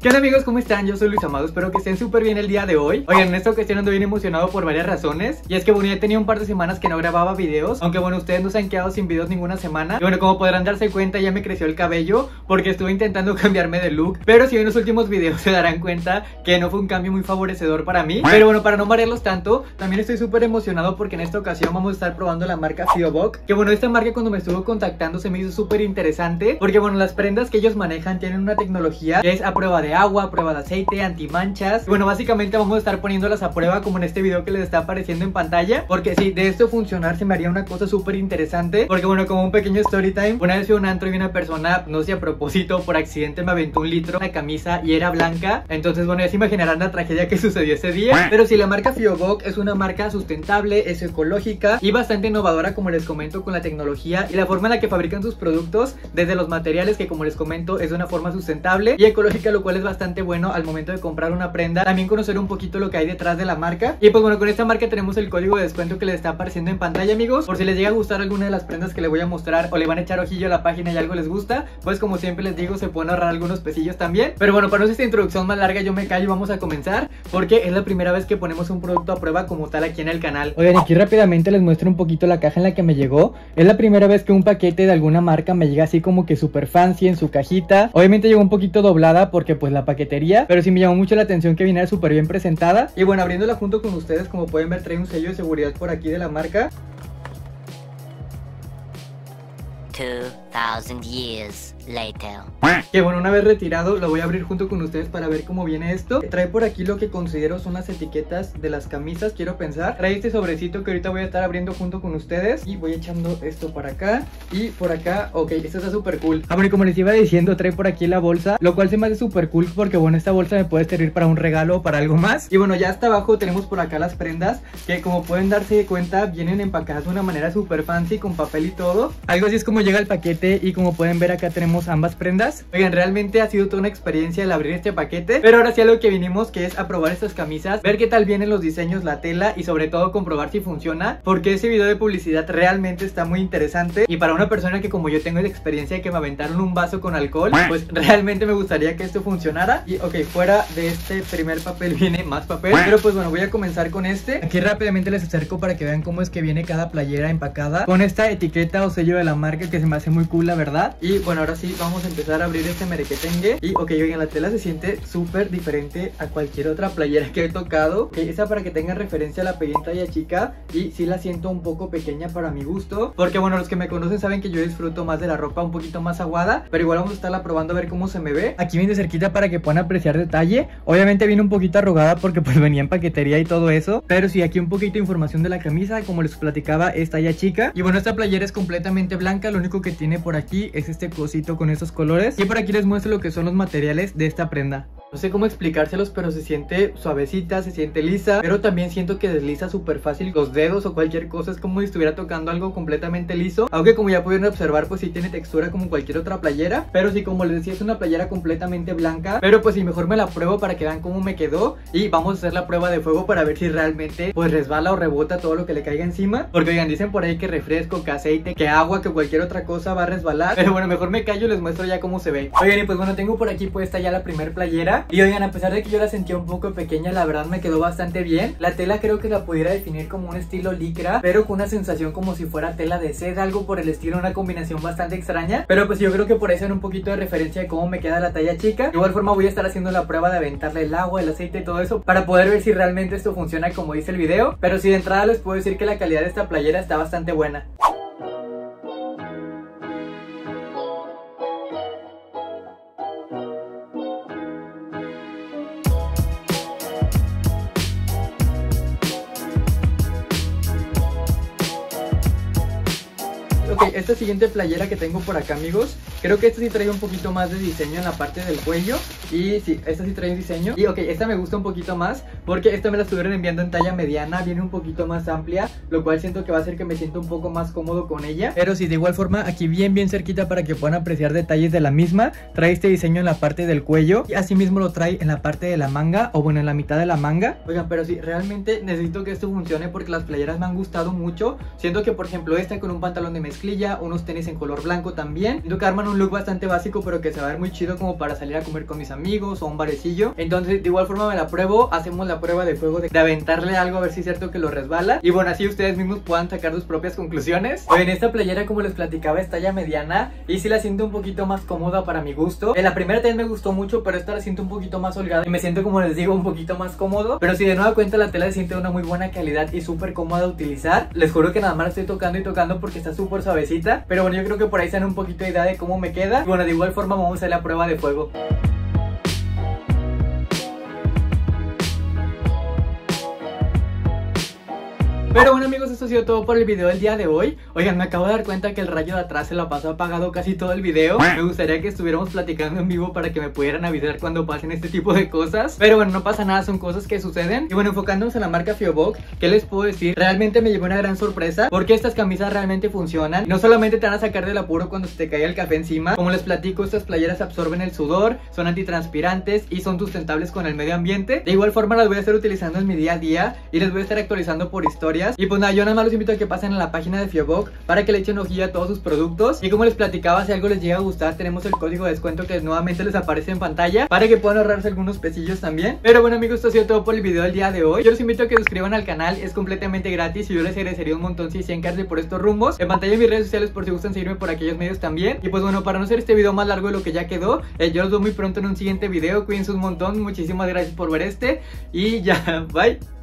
¿Qué onda amigos? ¿Cómo están? Yo soy Luis Amado, espero que estén súper bien el día de hoy. Oigan, en esta ocasión ando bien emocionado por varias razones. Y es que bueno, ya tenía un par de semanas que no grababa videos, aunque bueno, ustedes no se han quedado sin videos ninguna semana. Y bueno, como podrán darse cuenta, ya me creció el cabello porque estuve intentando cambiarme de look. Pero si ven los últimos videos se darán cuenta que no fue un cambio muy favorecedor para mí. Pero bueno, para no marearlos tanto, también estoy súper emocionado porque en esta ocasión vamos a estar probando la marca Fiobok. Que bueno, esta marca cuando me estuvo contactando se me hizo súper interesante porque bueno, las prendas que ellos manejan tienen una tecnología que es a prueba de agua, a prueba de aceite, antimanchas. Bueno, básicamente vamos a estar poniéndolas a prueba como en este video que les está apareciendo en pantalla. Porque si de esto funcionar se me haría una cosa súper interesante. Porque bueno, como un pequeño story time, una vez fui a un antro y una persona, no sé, a propósito, por accidente me aventó un litro de camisa y era blanca. Entonces bueno, ya se imaginarán la tragedia que sucedió ese día. Pero si la marca Fiobok es una marca sustentable, es ecológica y bastante innovadora, como les comento, con la tecnología y la forma en la que fabrican sus productos, desde los materiales que como les comento es de una forma sustentable y ecológica, lo cual es bastante bueno al momento de comprar una prenda. También conocer un poquito lo que hay detrás de la marca. Y pues bueno, con esta marca tenemos el código de descuento que les está apareciendo en pantalla, amigos. Por si les llega a gustar alguna de las prendas que les voy a mostrar o le van a echar ojillo a la página y algo les gusta, pues como siempre les digo, se pueden ahorrar algunos pesillos también. Pero bueno, para no hacer esta introducción más larga, yo me callo y vamos a comenzar, porque es la primera vez que ponemos un producto a prueba como tal aquí en el canal. Oigan, aquí rápidamente les muestro un poquito la caja en la que me llegó. Es la primera vez que un paquete de alguna marca me llega así como que súper fancy en su cajita. Obviamente llegó un poquito doblada porque pues la paquetería, pero sí me llamó mucho la atención que viniera súper bien presentada. Y bueno, abriéndola junto con ustedes, como pueden ver, trae un sello de seguridad por aquí de la marca. 2000 years later. Que bueno, una vez retirado lo voy a abrir junto con ustedes para ver cómo viene esto. Trae por aquí lo que considero son las etiquetas de las camisas, quiero pensar. Trae este sobrecito que ahorita voy a estar abriendo junto con ustedes. Y voy echando esto para acá y por acá. Ok, esto está súper cool. Ah, bueno, y como les iba diciendo, trae por aquí la bolsa, lo cual se me hace súper cool porque bueno, esta bolsa me puede servir para un regalo o para algo más. Y bueno, ya hasta abajo tenemos por acá las prendas, que como pueden darse cuenta vienen empacadas de una manera súper fancy, con papel y todo. Algo así es como llega el paquete y como pueden ver acá tenemos ambas prendas. Oigan, realmente ha sido toda una experiencia el abrir este paquete, pero ahora sí a lo que vinimos, que es a probar estas camisas, ver qué tal vienen los diseños, la tela y sobre todo comprobar si funciona, porque ese video de publicidad realmente está muy interesante y para una persona que como yo tengo la experiencia de que me aventaron un vaso con alcohol, pues realmente me gustaría que esto funcionara. Y ok, fuera de este primer papel viene más papel, pero pues bueno, voy a comenzar con este. Aquí rápidamente les acerco para que vean cómo es que viene cada playera empacada con esta etiqueta o sello de la marca, que se me hace muy cool la verdad. Y bueno, ahora sí vamos a empezar a abrir este merequetengue. Y ok, oigan, la tela se siente súper diferente a cualquier otra playera que he tocado. Ok, esta para que tengan referencia, la pegué en talla chica y sí la siento un poco pequeña para mi gusto, porque bueno, los que me conocen saben que yo disfruto más de la ropa un poquito más aguada, pero igual vamos a estarla probando a ver cómo se me ve. Aquí viene de cerquita para que puedan apreciar detalle. Obviamente viene un poquito arrugada porque pues venía en paquetería y todo eso, pero sí, aquí un poquito de información de la camisa. Como les platicaba, es talla chica. Y bueno, esta playera es completamente blanca, lo único que tiene por aquí es este cosito con estos colores. Y por aquí les muestro lo que son los materiales de esta prenda. No sé cómo explicárselos, pero se siente suavecita, se siente lisa, pero también siento que desliza súper fácil los dedos o cualquier cosa. Es como si estuviera tocando algo completamente liso, aunque como ya pudieron observar, pues sí tiene textura como cualquier otra playera. Pero sí, como les decía, es una playera completamente blanca. Pero pues sí, mejor me la pruebo para que vean cómo me quedó. Y vamos a hacer la prueba de fuego para ver si realmente pues resbala o rebota todo lo que le caiga encima. Porque oigan, dicen por ahí que refresco, que aceite, que agua, que cualquier otra cosa va a resbalar. Pero bueno, mejor me callo y les muestro ya cómo se ve. Oigan, y pues bueno, tengo por aquí puesta ya la primer playera. Y oigan, a pesar de que yo la sentía un poco pequeña, la verdad me quedó bastante bien. La tela creo que la pudiera definir como un estilo licra, pero con una sensación como si fuera tela de seda, algo por el estilo, una combinación bastante extraña. Pero pues yo creo que por eso era un poquito de referencia de cómo me queda la talla chica. De igual forma voy a estar haciendo la prueba de aventarle el agua, el aceite y todo eso para poder ver si realmente esto funciona como dice el video. Pero sí, de entrada les puedo decir que la calidad de esta playera está bastante buena. Ok, esta siguiente playera que tengo por acá, amigos, creo que esta sí trae un poquito más de diseño en la parte del cuello. Y sí, esta sí trae diseño. Y ok, esta me gusta un poquito más porque esta me la estuvieron enviando en talla mediana, viene un poquito más amplia, lo cual siento que va a hacer que me sienta un poco más cómodo con ella. Pero sí, de igual forma, aquí bien cerquita para que puedan apreciar detalles de la misma. Trae este diseño en la parte del cuello y así mismo lo trae en la parte de la manga, o bueno, en la mitad de la manga. Oigan, pero sí, realmente necesito que esto funcione porque las playeras me han gustado mucho. Siento que, por ejemplo, esta con un pantalón de mezclilla negra, unos tenis en color blanco también. Siento que arman un look bastante básico, pero que se va a ver muy chido como para salir a comer con mis amigos o un barecillo. Entonces de igual forma me la pruebo, hacemos la prueba de fuego de aventarle algo a ver si es cierto que lo resbala. Y bueno, así ustedes mismos puedan sacar sus propias conclusiones. En esta playera, como les platicaba, es talla mediana y sí la siento un poquito más cómoda para mi gusto. En la primera también me gustó mucho, pero esta la siento un poquito más holgada y me siento, como les digo, un poquito más cómodo. Pero si de nueva cuenta la tela se siente de una muy buena calidad y súper cómoda de utilizar. Les juro que nada más la estoy tocando y tocando porque está súper suavecita. Pero bueno, yo creo que por ahí se dan un poquito de idea de cómo me queda. Y bueno, de igual forma vamos a hacer la prueba de fuego. Pero bueno, amigos, esto ha sido todo por el video del día de hoy. Oigan, me acabo de dar cuenta que el rayo de atrás se la pasó apagado casi todo el video. Me gustaría que estuviéramos platicando en vivo para que me pudieran avisar cuando pasen este tipo de cosas. Pero bueno, no pasa nada, son cosas que suceden. Y bueno, enfocándonos en la marca Fiobok, ¿qué les puedo decir? Realmente me llevó una gran sorpresa porque estas camisas realmente funcionan. No solamente te van a sacar del apuro cuando se te caiga el café encima. Como les platico, estas playeras absorben el sudor, son antitranspirantes y son sustentables con el medio ambiente. De igual forma las voy a estar utilizando en mi día a día y les voy a estar actualizando por historias. Y pues nada, yo nada más los invito a que pasen a la página de Fiobok para que le echen ojillo a todos sus productos. Y como les platicaba, si algo les llega a gustar, tenemos el código de descuento que nuevamente les aparece en pantalla para que puedan ahorrarse algunos pesillos también. Pero bueno, amigos, esto ha sido todo por el video del día de hoy. Yo los invito a que se suscriban al canal, es completamente gratis y yo les agradecería un montón si hacían carne por estos rumbos. En pantalla en mis redes sociales por si gustan seguirme por aquellos medios también. Y pues bueno, para no hacer este video más largo de lo que ya quedó, yo los veo muy pronto en un siguiente video. Cuídense un montón, muchísimas gracias por ver y ya, bye.